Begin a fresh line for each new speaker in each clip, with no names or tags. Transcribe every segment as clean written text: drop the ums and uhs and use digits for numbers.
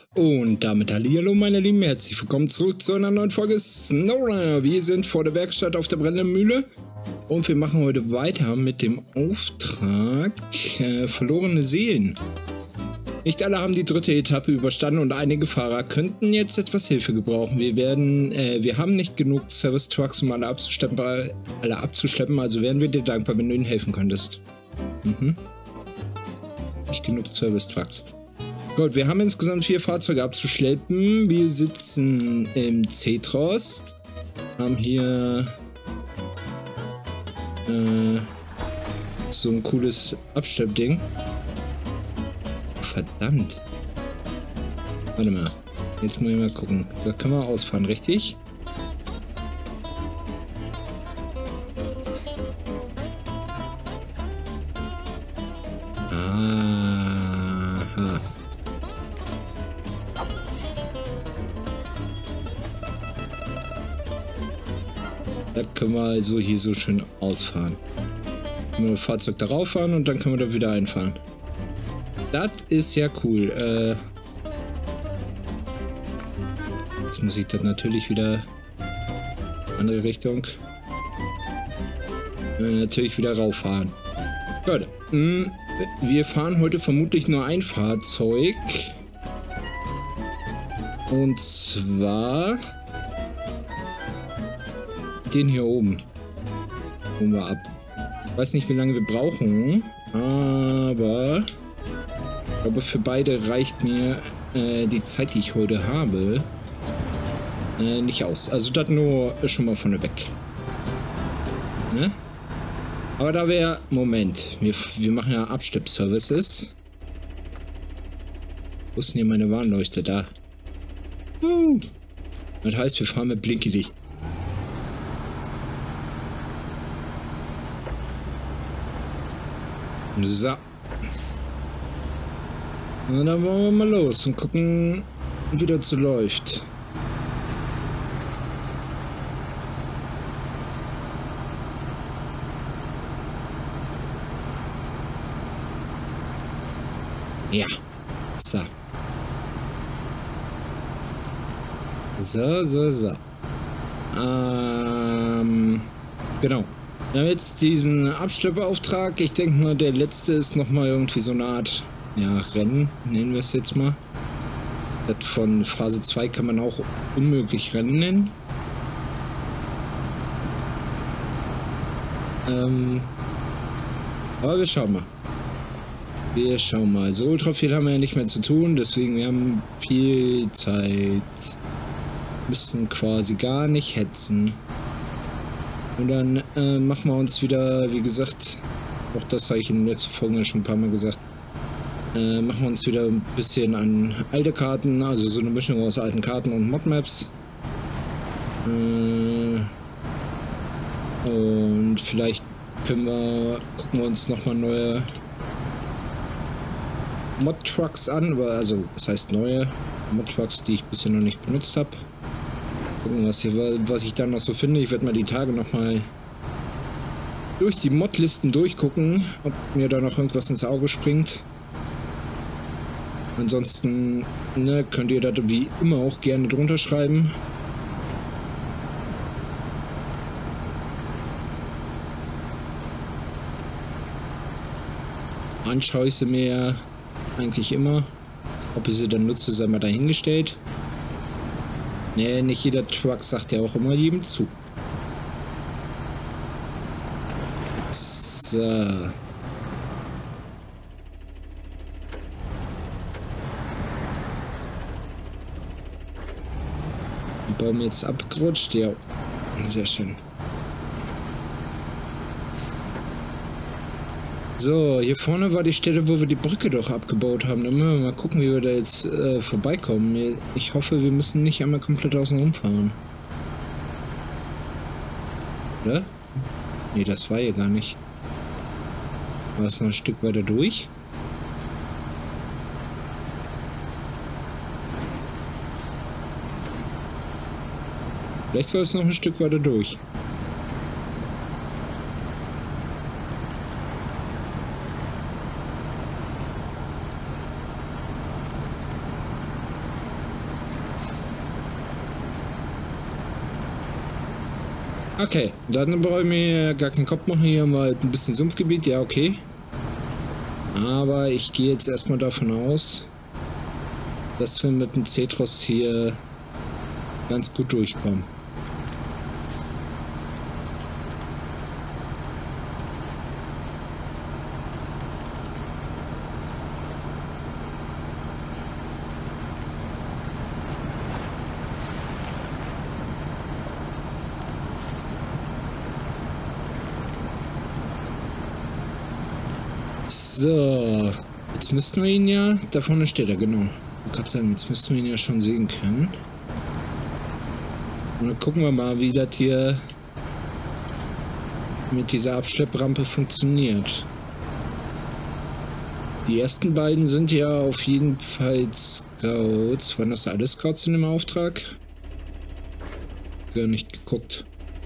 Und damit hallo meine Lieben, herzlich willkommen zurück zu einer neuen Folge SnowRunner. Wir sind vor der Werkstatt auf der brennenden Mühle und wir machen heute weiter mit dem Auftrag verlorene Seelen. Nicht alle haben die dritte Etappe überstanden und einige Fahrer könnten jetzt etwas Hilfe gebrauchen. Wir haben nicht genug Service Trucks, um alle abzuschleppen, also wären wir dir dankbar, wenn du ihnen helfen könntest. Nicht genug Service Trucks. Gut, wir haben insgesamt 4 Fahrzeuge abzuschleppen. Wir sitzen im Cetros. Haben hier so ein cooles Abschleppding. Verdammt. Warte mal. Jetzt muss ich mal gucken. Da können wir ausfahren, richtig? Aha. Da können wir also hier so schön ausfahren. Können wir das Fahrzeug darauf fahren und dann können wir da wieder einfahren. Das ist ja cool. Jetzt muss ich das natürlich wieder andere Richtung. Natürlich wieder rauffahren. Gut. Wir fahren heute vermutlich nur ein Fahrzeug. Und zwar den hier oben. Holen wir ab. Ich weiß nicht, wie lange wir brauchen, aber ich glaube, für beide reicht mir die Zeit, die ich heute habe, nicht aus. Also das nur schon mal vorneweg. Ne? Aber da wäre... Moment. Wir machen ja Abschleppservices. Wo ist denn hier meine Warnleuchte? Da. Das heißt, wir fahren mit Blinkelicht. So. Na, dann wollen wir mal los und gucken, wie das so läuft. Ja. So. So. Genau. Wir haben jetzt diesen Abschleppauftrag. Ich denke mal, der letzte ist nochmal irgendwie so eine Art, ja, Rennen, nennen wir es jetzt mal. Das von Phase 2 kann man auch unmöglich Rennen nennen. Aber wir schauen mal. So ultra viel haben wir ja nicht mehr zu tun, deswegen wir haben viel Zeit. Müssen quasi gar nicht hetzen. Und dann machen wir uns wieder, wie gesagt, auch das habe ich in den letzten Folgen schon ein paar Mal gesagt, machen wir uns wieder ein bisschen an alte Karten, also so eine Mischung aus alten Karten und Modmaps. Und vielleicht gucken wir uns nochmal neue Mod-Trucks an, also das heißt neue Mod-Trucks, die ich bisher noch nicht benutzt habe. Gucken, was ich dann noch so finde. Ich werde mal die Tage nochmal durch die Mod-Listen durchgucken, ob mir da noch irgendwas ins Auge springt. Ansonsten könnt ihr da wie immer auch gerne drunter schreiben. Anschaue ich sie mir eigentlich immer. Ob ich sie dann nutze, sei mal dahingestellt. Nee, nicht jeder Truck sagt ja auch immer jedem zu. So. Die Baum jetzt abgerutscht, ja. Sehr schön. So, hier vorne war die Stelle, wo wir die Brücke doch abgebaut haben. Dann müssen wir mal gucken, wie wir da jetzt vorbeikommen. Ich hoffe, wir müssen nicht einmal komplett außen rumfahren. Oder? Nee, das war hier gar nicht. War es noch ein Stück weiter durch? Vielleicht war es noch ein Stück weiter durch. Okay, dann brauche ich mir gar keinen Kopf machen. Hier mal ein bisschen Sumpfgebiet, ja okay. Aber ich gehe jetzt erstmal davon aus, dass wir mit dem Zetros hier ganz gut durchkommen. So, jetzt müssten wir ihn ja, da vorne steht er, genau. Ich wollte gerade sagen, jetzt müssten wir ihn ja schon sehen können. Und dann gucken wir mal, wie das hier mit dieser Abschlepprampe funktioniert. Die ersten beiden sind ja auf jeden Fall Scouts. Waren das alle Scouts in dem Auftrag? Gar nicht geguckt.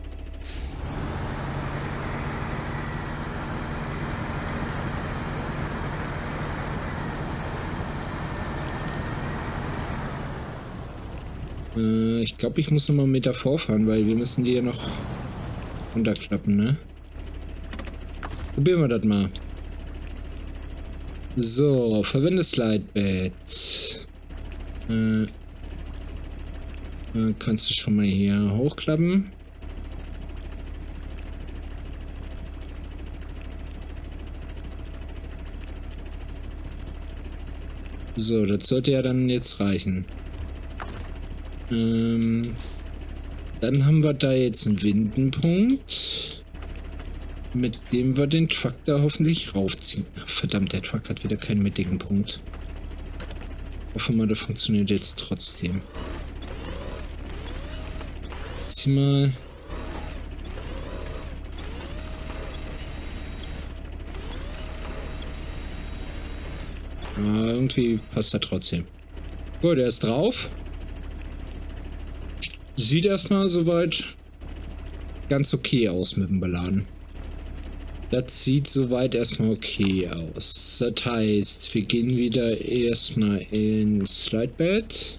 Ich glaube, ich muss noch mal einen Meter vorfahren, weil wir müssen die ja noch runterklappen, ne? Probieren wir das mal. So, verwende Slidebed. Kannst du schon mal hier hochklappen. So, das sollte ja dann jetzt reichen. Dann haben wir da jetzt einen Windenpunkt, mit dem wir den Truck da hoffentlich raufziehen. Verdammt, der Truck hat wieder keinen mittigen Punkt. Hoffen wir, das funktioniert jetzt trotzdem. Zieh mal. Aber irgendwie passt er trotzdem. Gut, er ist drauf. Sieht erstmal soweit ganz okay aus mit dem Beladen. Das sieht soweit erstmal okay aus. Das heißt, wir gehen wieder erstmal ins Slidebed.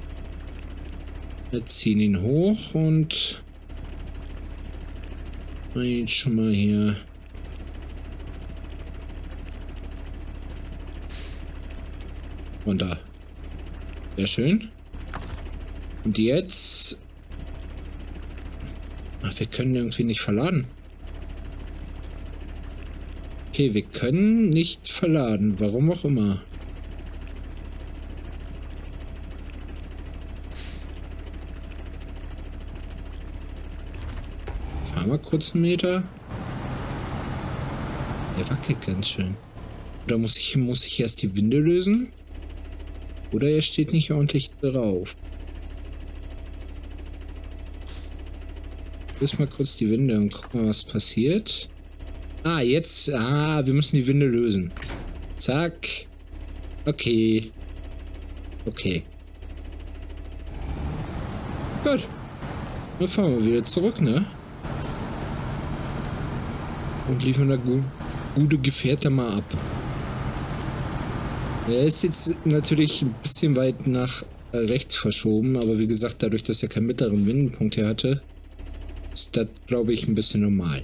Wir ziehen ihn hoch und jetzt schon mal hier. Und da. Sehr schön. Und jetzt. Ach, wir können irgendwie nicht verladen. Okay, wir können nicht verladen. Warum auch immer. Fahren wir kurz einen Meter. Der wackelt ganz schön. Oder muss ich erst die Winde lösen? Oder er steht nicht ordentlich drauf. Löse mal kurz die Winde und gucken mal, was passiert. Ah, jetzt. Ah, wir müssen die Winde lösen. Zack. Okay. Okay. Gut. Dann fahren wir wieder zurück, ne? Und liefern da gute Gefährte mal ab. Er ist jetzt natürlich ein bisschen weit nach rechts verschoben, aber wie gesagt, dadurch, dass er keinen mittleren Windenpunkt hier hatte, ist das, glaube ich, ein bisschen normal.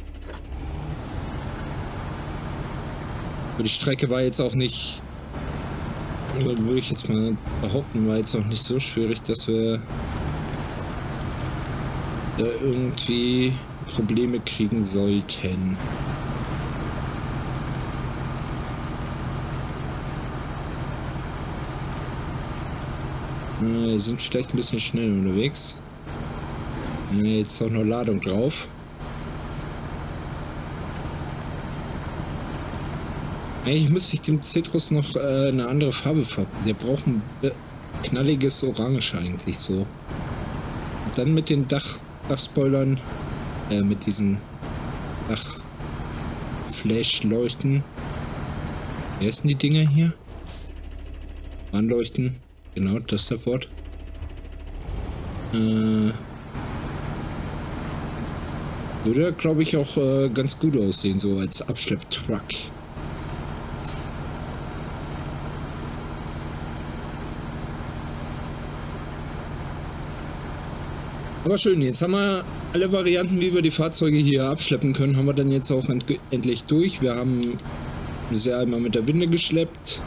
Aber die Strecke war jetzt auch nicht, würde ich jetzt mal behaupten, war jetzt auch nicht so schwierig, dass wir da irgendwie Probleme kriegen sollten. Wir sind vielleicht ein bisschen schnell unterwegs. Jetzt auch noch Ladung drauf. Eigentlich müsste ich dem Zetros noch eine andere Farbe verpassen. Der braucht ein knalliges Orange eigentlich so. Und dann mit den Dachspoilern, mit diesen Dach-Flash-Leuchten. Wie heißen die Dinger hier? Anleuchten. Genau, das ist das Wort. Würde, glaube ich, auch ganz gut aussehen, so als Abschlepptruck. Aber schön, jetzt haben wir Alle Varianten, wie wir die Fahrzeuge hier abschleppen können, haben wir dann jetzt auch endlich durch. Wir haben sie einmal mit der Winde geschleppt.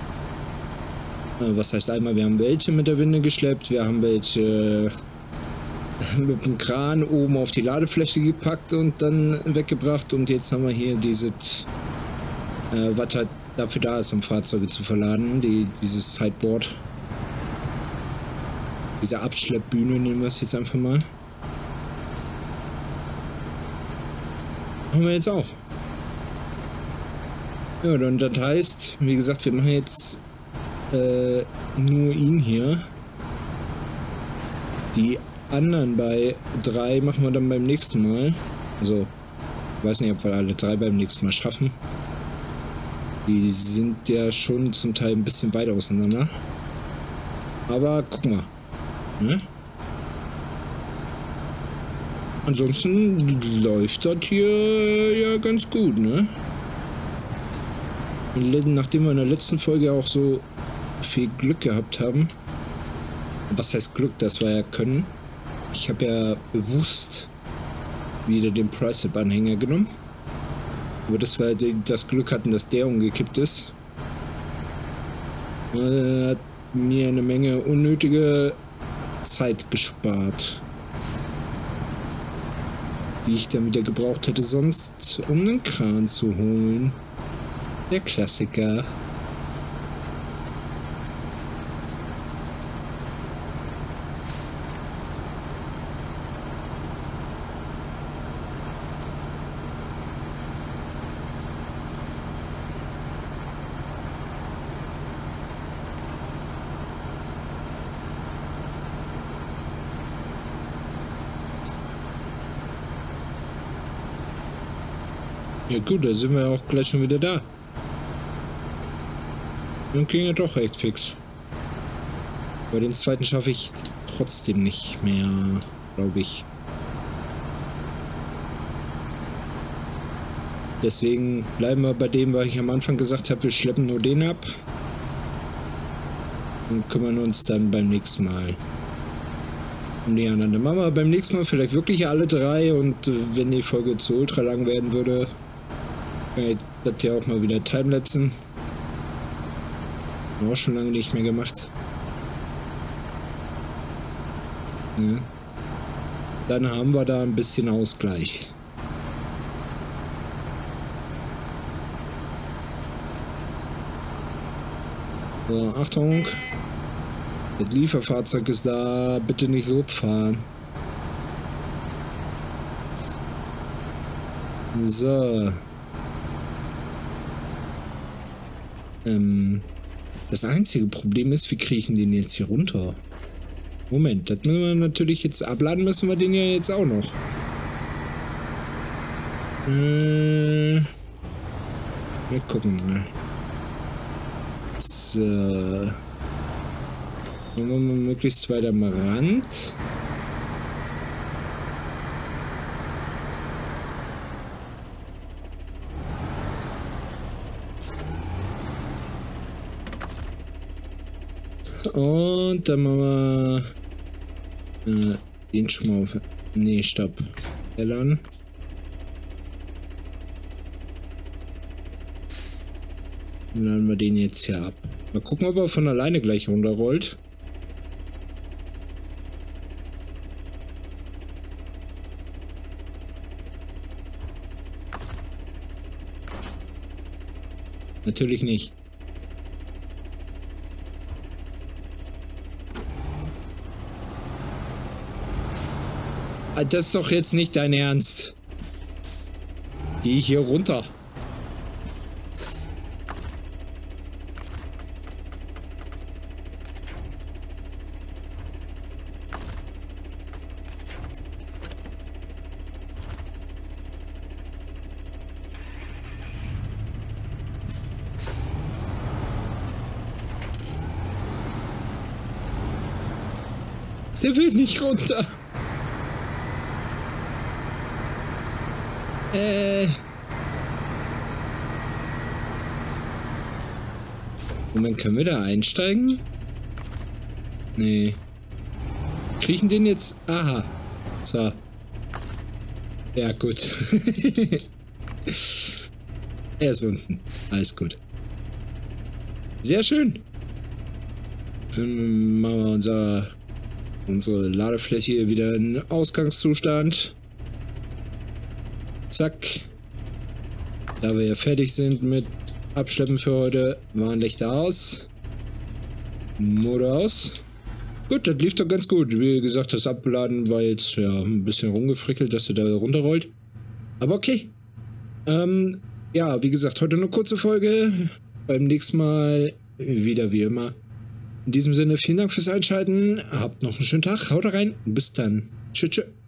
Was heißt einmal? Wir haben welche mit der Winde geschleppt. Wir haben welche mit dem Kran oben auf die Ladefläche gepackt und dann weggebracht. Und jetzt haben wir hier dieses, was halt dafür da ist, um Fahrzeuge zu verladen. Dieses Sideboard. Diese Abschleppbühne nehmen wir es jetzt einfach mal. Haben wir jetzt auch. Ja, dann das heißt, wie gesagt, wir machen jetzt nur ihn hier. Die anderen bei 3 machen wir dann beim nächsten Mal. Also, ich weiß nicht, ob wir alle 3 beim nächsten Mal schaffen. Die sind ja schon zum Teil ein bisschen weit auseinander. Aber guck mal. Ne? Ansonsten läuft das hier ja ganz gut, ne? Nachdem wir in der letzten Folge auch so viel Glück gehabt haben. Was heißt Glück? Das war ja Können. Ich habe ja bewusst wieder den Price-Up-Anhänger genommen. Aber dass wir das Glück hatten, dass der umgekippt ist. Hat mir eine Menge unnötige Zeit gespart. Die ich dann wieder gebraucht hätte sonst, um einen Kran zu holen. Der Klassiker. Ja gut, da sind wir auch gleich schon wieder da. Dann ging ja doch recht fix. Aber den zweiten schaffe ich trotzdem nicht mehr, glaube ich. Deswegen bleiben wir bei dem, was ich am Anfang gesagt habe, wir schleppen nur den ab. Und kümmern uns dann beim nächsten Mal um die anderen. Dann machen wir beim nächsten Mal vielleicht wirklich alle 3 und wenn die Folge zu ultra lang werden würde, kann ich das ja auch mal wieder timelapsen. Auch schon lange nicht mehr gemacht. Ja. Dann haben wir da ein bisschen Ausgleich. So, Achtung. Das Lieferfahrzeug ist da. Bitte nicht so fahren. So. Das einzige Problem ist, wie kriege ich den jetzt hier runter? Moment, das müssen wir natürlich jetzt abladen, müssen wir den ja jetzt auch noch. Wir gucken mal. So. Machen wir mal möglichst weit am Rand. Und dann machen wir den schon mal auf. Nee, stopp. Dann. Und dann laden wir den jetzt hier ab. Mal gucken, ob er von alleine gleich runterrollt. Natürlich nicht. Das ist doch jetzt nicht dein Ernst. Geh ich hier runter. Der will nicht runter. Moment, können wir da einsteigen? Nee. Kriechen den jetzt? Aha. So. Ja, gut. Er ist unten. Alles gut. Sehr schön. Dann machen wir unsere Ladefläche hier wieder in Ausgangszustand. Zack. Da wir ja fertig sind mit Abschleppen für heute, Warnlichter aus. Motor aus. Gut, das lief doch ganz gut. Wie gesagt, das Abladen war jetzt ja ein bisschen rumgefrickelt, dass er da runterrollt. Aber okay. Ja, wie gesagt, heute eine kurze Folge. Beim nächsten Mal wieder wie immer. In diesem Sinne, vielen Dank fürs Einschalten. Habt noch einen schönen Tag. Haut rein. Bis dann. Tschüss.